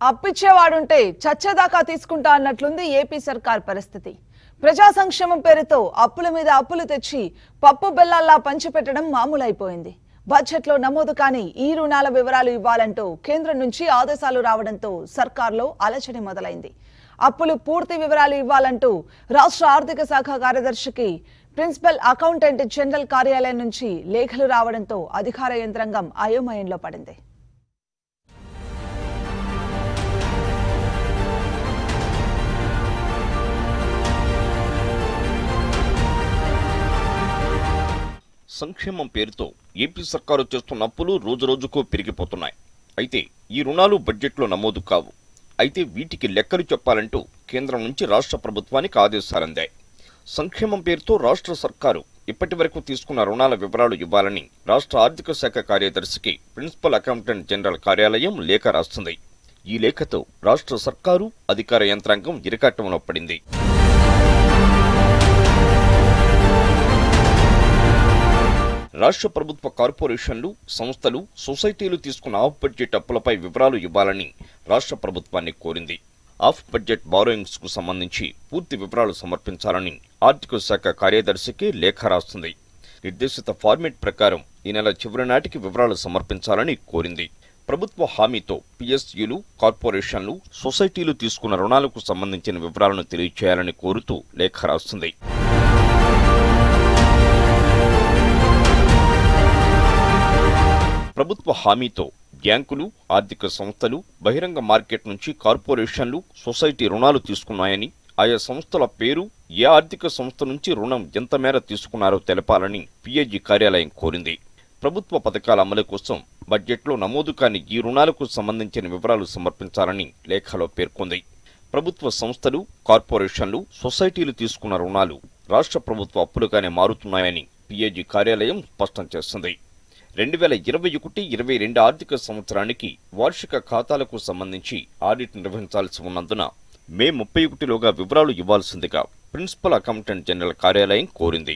అప్పిచ్చేవాడుంటే చచ్చేదాకా తీసుకుంటా అన్నట్లుంది ఏపీ సర్కార్ పరిస్థితి. ప్రజా సంక్షేమం పేరుతో అప్పుల మీద అప్పులు తెచ్చి పప్పు బెల్లాల్లా పంచిపెట్టడం మామూలైపోయింది. బడ్జెట్లో నమోదు కాని ఈ రుణాల వివరాలు ఇవ్వాలంటూ కేంద్రం నుంచి ఆదేశాలు రావడంతో సర్కార్లో అలజడి మొదలైంది. అప్పులు పూర్తి వివరాలు ఇవ్వాలంటూ రాష్ట్ర ఆర్థిక శాఖ కార్యదర్శికి ప్రిన్సిపల్ అకౌంటెంట్ జనరల్ కార్యాలయం నుంచి లేఖలు రావడంతో అధికార యంత్రాంగం అయోమయంలో పడింది. సంక్షేమం పేరుతో ఏపీ సర్కారు చేస్తున్న అప్పులు రోజురోజుకు పెరిగిపోతున్నాయి. అయితే ఈ రుణాలు బడ్జెట్లో నమోదు కావు. అయితే వీటికి లెక్కలు చెప్పాలంటూ కేంద్రం నుంచి రాష్ట్ర ప్రభుత్వానికి ఆదేశాలందాయి. సంక్షేమం పేరుతో రాష్ట్ర సర్కారు ఇప్పటి వరకు తీసుకున్న రుణాల వివరాలు ఇవ్వాలని రాష్ట్ర ఆర్థిక శాఖ కార్యదర్శికి ప్రిన్సిపల్ అకౌంటెంట్ జనరల్ కార్యాలయం లేఖ రాస్తుంది. ఈ లేఖతో రాష్ట్ర సర్కారు అధికార యంత్రాంగం ఇరకాటంలో పడింది. రాష్ట్ర ప్రభుత్వ కార్పొరేషన్లు, సంస్థలు, సొసైటీలు తీసుకున్న ఆఫ్ బడ్జెట్ అప్పులపై వివరాలు ఇవ్వాలని రాష్ట్ర ప్రభుత్వాన్ని కోరింది. ఆఫ్ బడ్జెట్ బారోయింగ్స్ కు సంబంధించి పూర్తి వివరాలు సమర్పించాలని ఆర్థిక శాఖ కార్యదర్శికి లేఖ రాస్తుంది. నిర్దేశిత ఫార్మేట్ ప్రకారం ఈ నెల చివరి నాటికి వివరాలు సమర్పించాలని కోరింది. ప్రభుత్వ హామీతో పిఎస్యులు, కార్పొరేషన్లు, సొసైటీలు తీసుకున్న రుణాలకు సంబంధించిన వివరాలను తెలియజేయాలని కోరుతూ లేఖ రాస్తుంది. ప్రభుత్వ హామీతో బ్యాంకులు, ఆర్థిక సంస్థలు బహిరంగ మార్కెట్ నుంచి కార్పొరేషన్లు, సొసైటీ రుణాలు తీసుకున్నాయని, ఆయా సంస్థల పేరు, ఏ ఆర్థిక సంస్థ నుంచి రుణం ఎంత మేర తీసుకున్నారో తెలపాలని పిఏజీ కార్యాలయం కోరింది. ప్రభుత్వ పథకాల అమలు కోసం బడ్జెట్లో నమోదు కాని ఈ రుణాలకు సంబంధించిన వివరాలు సమర్పించాలని లేఖలో పేర్కొంది. ప్రభుత్వ సంస్థలు, కార్పొరేషన్లు, సొసైటీలు తీసుకున్న రుణాలు రాష్ట్ర ప్రభుత్వ అప్పులుగానే మారుతున్నాయని పిఏజీ కార్యాలయం స్పష్టం చేస్తుంది. 2021-22 ఆర్థిక సంవత్సరానికి వార్షిక ఖాతాలకు సంబంధించి ఆడిట్ నిర్వహించాల్సి ఉన్నందున మే 31లోగా వివరాలు ఇవ్వాల్సిందిగా ప్రిన్సిపల్ అకౌంటెంట్ జనరల్ కార్యాలయం కోరింది.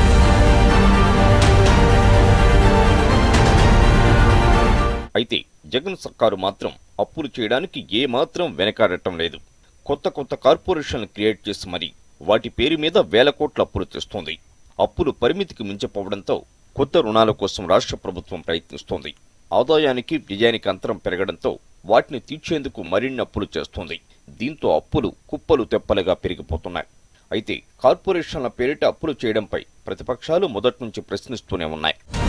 అయితే జగన్ సర్కారు మాత్రం అప్పులు చేయడానికి ఏమాత్రం వెనకాడటం లేదు. కొత్త కార్పొరేషన్లు క్రియేట్ చేసి మరి వాటి పేరు మీద వేల కోట్ల అప్పులు తెస్తోంది. అప్పులు పరిమితికి మించిపోవడంతో కొత్త రుణాల కోసం రాష్ట్ర ప్రభుత్వం ప్రయత్నిస్తోంది. ఆదాయానికి వ్యయానికి అంతరం పెరగడంతో వాటిని తీర్చేందుకు మరిన్ని అప్పులు చేస్తోంది. దీంతో అప్పులు కుప్పలు తెప్పలుగా పెరిగిపోతున్నాయి. అయితే కార్పొరేషన్ల పేరిట అప్పులు చేయడంపై ప్రతిపక్షాలు మొదటి నుంచి ప్రశ్నిస్తూనే ఉన్నాయి.